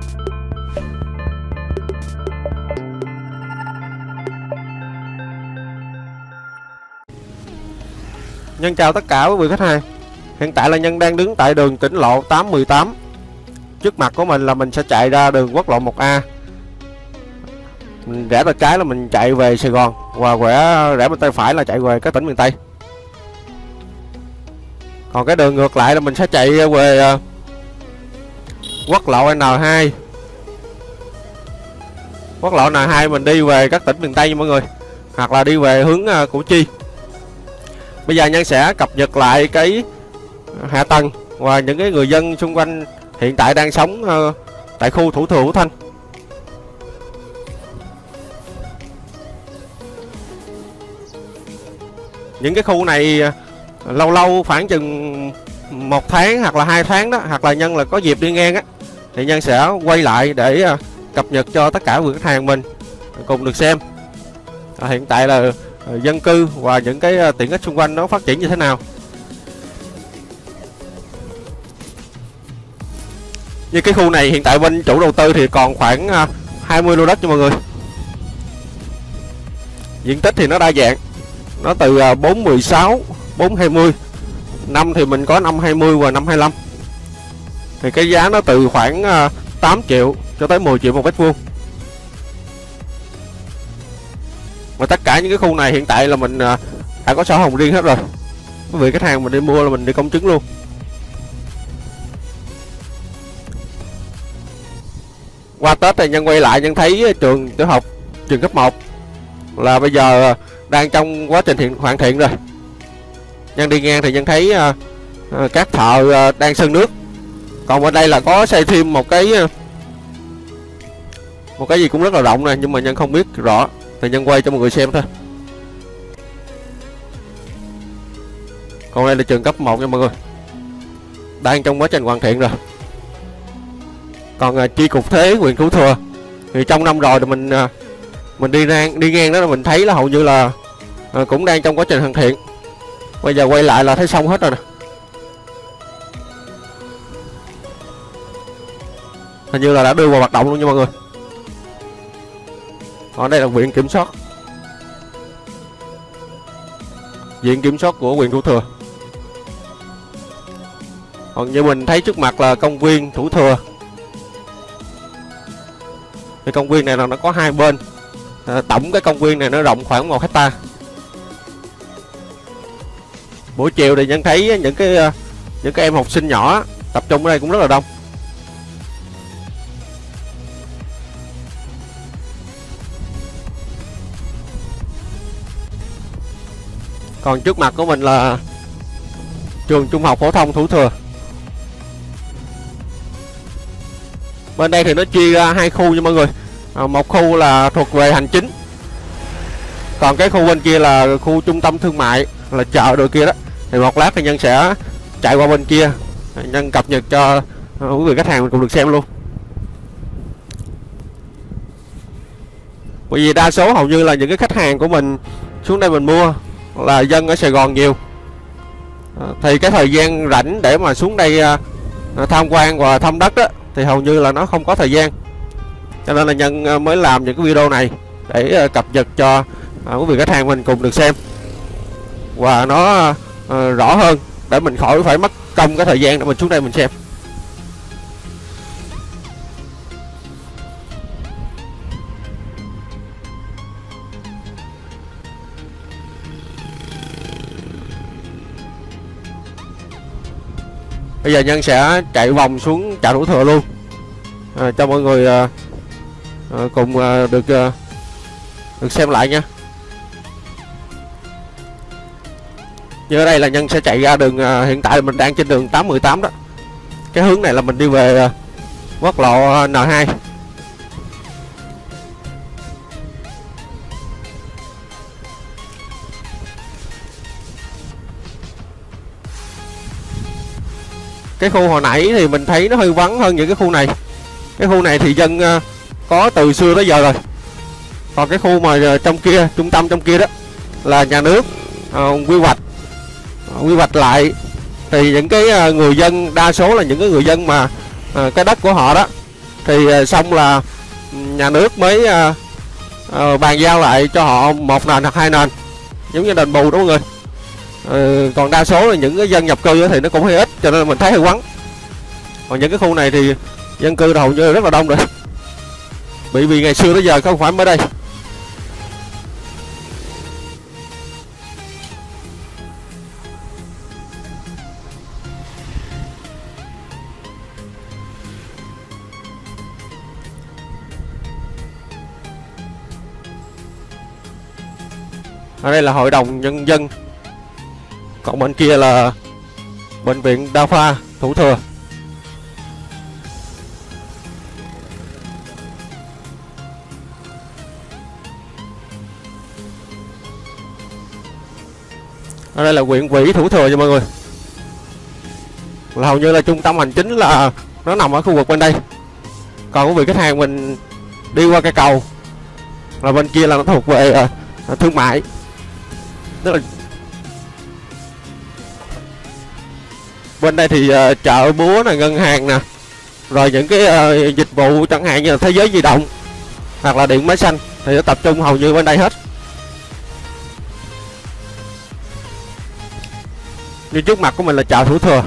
Nhân chào tất cả quý vị khách hàng. Hiện tại là Nhân đang đứng tại đường tỉnh lộ 818. Trước mặt của mình là mình sẽ chạy ra đường quốc lộ 1A. Mình rẽ tay trái là mình chạy về Sài Gòn, và rẽ bên tay phải là chạy về các tỉnh miền Tây. Còn cái đường ngược lại là mình sẽ chạy về quốc lộ N2. Quốc lộ N2 mình đi về các tỉnh miền Tây nha mọi người, hoặc là đi về hướng Củ Chi. Bây giờ Nhân sẽ cập nhật lại cái hạ tầng và những cái người dân xung quanh hiện tại đang sống tại khu Thủ Thừa, Thủ Thanh. Những cái khu này lâu lâu khoảng chừng 1 tháng hoặc là 2 tháng đó, hoặc là Nhân là có dịp đi ngang á, thì Nhân sẽ quay lại để cập nhật cho tất cả quý khách hàng mình cùng được xem hiện tại là dân cư và những cái tiện ích xung quanh nó phát triển như thế nào. Như cái khu này hiện tại bên chủ đầu tư thì còn khoảng 20 lô đất cho mọi người. Diện tích thì nó đa dạng, nó từ 416, 420, năm thì mình có 520 và 525. Thì cái giá nó từ khoảng 8 triệu cho tới 10 triệu một mét vuông. Và tất cả những cái khu này hiện tại là mình đã có sổ hồng riêng hết rồi. Quý vị khách hàng mình đi mua là mình đi công chứng luôn. Qua Tết thì Nhân quay lại, Nhân thấy trường tiểu học, trường cấp 1 là bây giờ đang trong quá trình hoàn thiện rồi. Nhân đi ngang thì Nhân thấy các thợ đang sơn nước. Còn ở đây là có xây thêm một cái gì cũng rất là rộng nè, nhưng mà Nhân không biết rõ thì Nhân quay cho mọi người xem thôi. Còn đây là trường cấp 1 nha mọi người, đang trong quá trình hoàn thiện rồi. Còn chi cục thuế huyện Thủ Thừa thì trong năm rồi thì mình đi ngang đó là mình thấy là hầu như là cũng đang trong quá trình hoàn thiện. Bây giờ quay lại là thấy xong hết rồi nè. Hình như là đã đưa vào hoạt động luôn nha mọi người. Ở đây là viện kiểm soát, viện kiểm soát của huyện Thủ Thừa. Còn như mình thấy trước mặt là công viên Thủ Thừa. Cái công viên này là nó có 2 bên. Tổng cái công viên này nó rộng khoảng 1 hectare. Buổi chiều thì Nhân thấy những cái em học sinh nhỏ tập trung ở đây cũng rất là đông. Còn trước mặt của mình là trường trung học phổ thông Thủ Thừa. Bên đây thì nó chia ra 2 khu nha mọi người. Một khu là thuộc về hành chính, còn cái khu bên kia là khu trung tâm thương mại, là chợ đồ kia đó. Thì một lát thì Nhân sẽ chạy qua bên kia, Nhân cập nhật cho quý vị khách hàng mình cùng được xem luôn. Bởi vì đa số hầu như là những cái khách hàng của mình xuống đây mình mua là dân ở Sài Gòn nhiều, thì cái thời gian rảnh để mà xuống đây tham quan và thăm đất đó, thì hầu như là nó không có thời gian. Cho nên là Nhân mới làm những cái video này để cập nhật cho quý vị khách hàng mình cùng được xem, và nó rõ hơn để mình khỏi phải mất công cái thời gian để mình xuống đây mình xem. Bây giờ Nhân sẽ chạy vòng xuống chợ Thủ Thừa luôn, cho mọi người cùng được xem lại nha. Như ở đây là Nhân sẽ chạy ra đường, hiện tại mình đang trên đường 818 đó. Cái hướng này là mình đi về quốc lộ N2. Cái khu hồi nãy thì mình thấy nó hơi vắng hơn những cái khu này. Cái khu này thì dân có từ xưa tới giờ rồi. Còn cái khu mà trong kia, trung tâm trong kia đó là nhà nước quy hoạch lại. Thì những cái người dân, đa số là những cái người dân mà cái đất của họ đó thì xong là nhà nước mới bàn giao lại cho họ một nền hoặc hai nền, giống như đền bù đó mọi người. Còn đa số là những cái dân nhập cư thì nó cũng hơi ít, cho nên mình thấy hơi vắng. Còn những cái khu này thì dân cư hầu như rất là đông rồi, vì ngày xưa tới giờ không phải mới đây. Ở đây là hội đồng nhân dân, còn bên kia là bệnh viện Đa khoa Thủ Thừa. Ở đây là huyện ủy Thủ Thừa nha mọi người. Là hầu như là trung tâm hành chính là nó nằm ở khu vực bên đây. Còn quý vị khách hàng mình đi qua cây cầu là bên kia là nó thuộc về thương mại. Tức là bên đây thì chợ búa nè, ngân hàng nè, rồi những cái dịch vụ chẳng hạn như là thế giới di động hoặc là điện máy xanh thì nó tập trung hầu như bên đây hết. Như trước mặt của mình là chợ Thủ Thừa.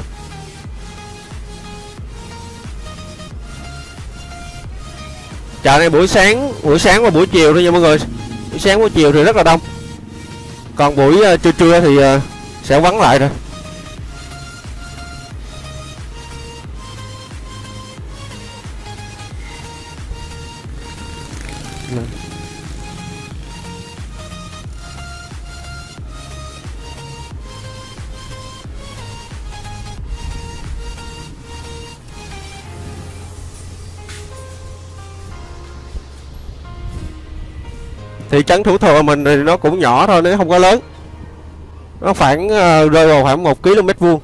Chợ này buổi sáng và buổi chiều thôi nha mọi người. Buổi sáng buổi chiều thì rất là đông. Còn buổi trưa thì sẽ vắng lại rồi. Thị trấn Thủ Thừa mình thì nó cũng nhỏ thôi, nó không có lớn. Nó khoảng rơi vào khoảng 1 km vuông.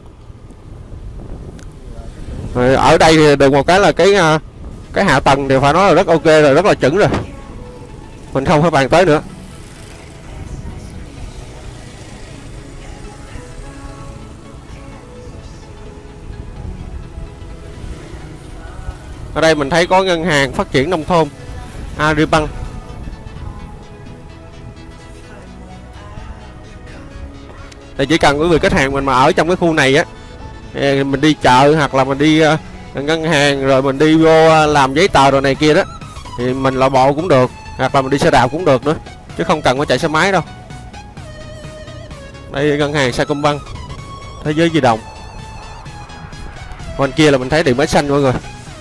Ở đây thì được một cái là cái hạ tầng thì phải nói là rất ok rồi, rất là chuẩn rồi. Mình không phải bàn tới nữa. Ở đây mình thấy có ngân hàng phát triển nông thôn Agribank. Thì chỉ cần quý vị khách hàng mình mà ở trong cái khu này á, mình đi chợ hoặc là mình đi ngân hàng rồi mình đi vô làm giấy tờ rồi này kia đó, thì mình là bộ cũng được, hoặc là mình đi xe đạp cũng được nữa, chứ không cần phải chạy xe máy đâu. Đây ngân hàng Sacombank, thế giới di động. Bên kia là mình thấy điện máy xanh mọi người.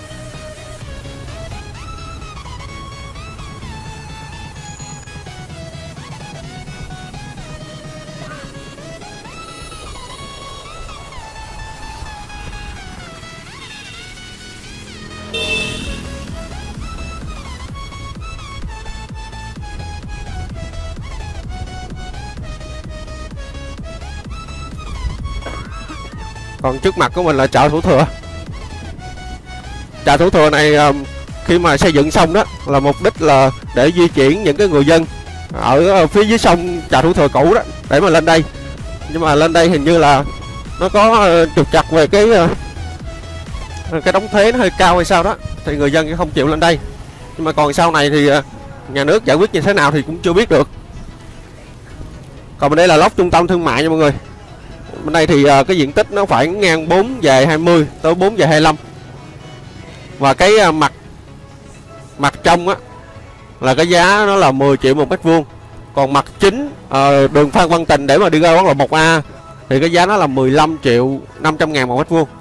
Còn trước mặt của mình là chợ Thủ Thừa. Chợ Thủ Thừa này khi mà xây dựng xong đó là mục đích là để di chuyển những cái người dân ở phía dưới sông chợ Thủ Thừa cũ đó để mà lên đây. Nhưng mà lên đây hình như là nó có trục trặc về cái đóng thuế nó hơi cao hay sao đó, thì người dân không chịu lên đây. Nhưng mà còn sau này thì nhà nước giải quyết như thế nào thì cũng chưa biết được. Còn bên đây là lốc trung tâm thương mại nha mọi người. Bên đây thì cái diện tích nó khoảng ngang 4 về 20 tới 4 về 25. Và cái mặt trong á là cái giá nó là 10 triệu một mét vuông. Còn mặt chính đường Phan Văn Tình để mà đi ra quán là 1A thì cái giá nó là 15 triệu 500 ngàn một mét vuông.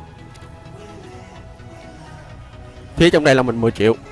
Phía trong đây là mình 10 triệu.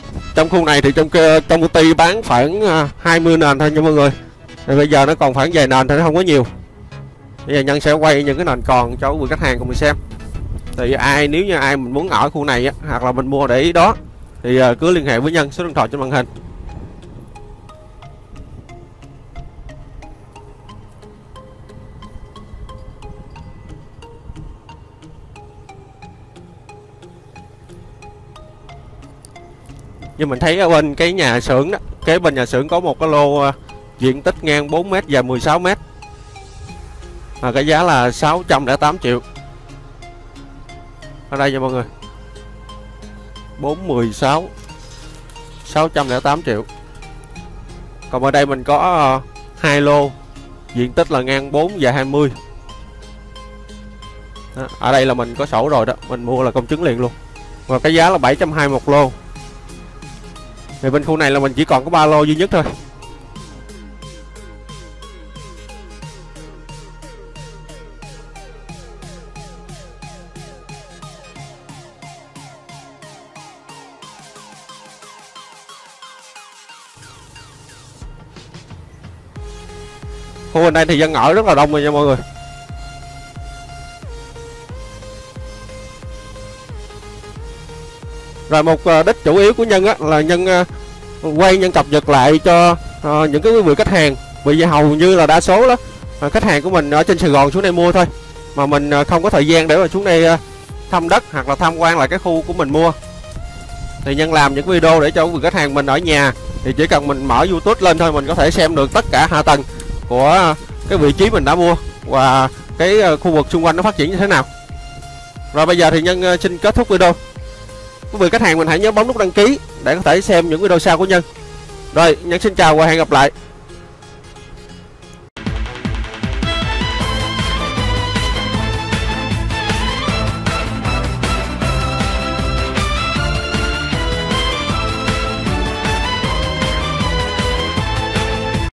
Trong khu này thì trong công ty bán khoảng 20 nền thôi nha mọi người. Thì bây giờ nó còn khoảng vài nền thôi, nó không có nhiều. Bây giờ Nhân sẽ quay những cái nền còn cho quý vị khách hàng cùng mình xem. Thì nếu như ai mình muốn ở khu này á, hoặc là mình mua để ý đó, thì cứ liên hệ với Nhân, số điện thoại trên màn hình. Nhưng mình thấy ở bên cái nhà xưởng đó, kế bên nhà xưởng có một cái lô diện tích ngang 4m và 16m. Cái giá là 608 triệu. Ở đây nha mọi người. 416 608 triệu. Còn ở đây mình có hai lô diện tích là ngang 4 và 20. Đó, ở đây là mình có sổ rồi đó, mình mua là công chứng liền luôn. Và cái giá là 720 một lô. Thì bên khu này là mình chỉ còn có 3 lô duy nhất thôi. Khu bên đây thì dân ở rất là đông rồi nha mọi người. Rồi một đích chủ yếu của Nhân á, là Nhân quay Nhân cập nhật lại cho những cái quý vị khách hàng. Bởi vì hầu như là đa số đó khách hàng của mình ở trên Sài Gòn xuống đây mua thôi, mà mình không có thời gian để mà xuống đây thăm đất hoặc là tham quan lại cái khu của mình mua. Thì Nhân làm những video để cho quý vị khách hàng mình ở nhà, thì chỉ cần mình mở YouTube lên thôi, mình có thể xem được tất cả hạ tầng của cái vị trí mình đã mua và cái khu vực xung quanh nó phát triển như thế nào. Rồi bây giờ thì Nhân xin kết thúc video. Quý vị khách hàng mình hãy nhớ bấm nút đăng ký để có thể xem những video sau của Nhân. Rồi, Nhân xin chào và hẹn gặp lại.